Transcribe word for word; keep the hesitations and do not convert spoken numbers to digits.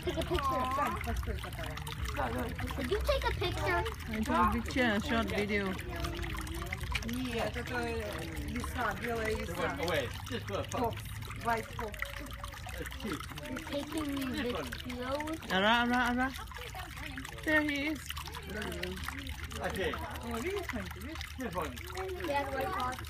take a picture. Could you take a picture? Это picture, short video. Нет, это лиса, белая лиса. Away. Just for fun. Fox, white fox. You're taking videos. Ara, ara, ara. There he is. Okay. О, видишь, Манька, видишь? This one. Yeah, white fox.